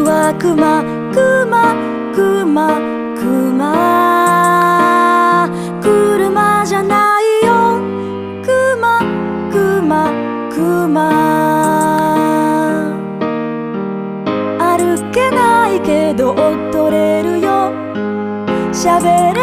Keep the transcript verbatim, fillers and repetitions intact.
僕はクマクマクマクマ車じゃないよクマクマクマ歩けないけど踊れるよ喋れ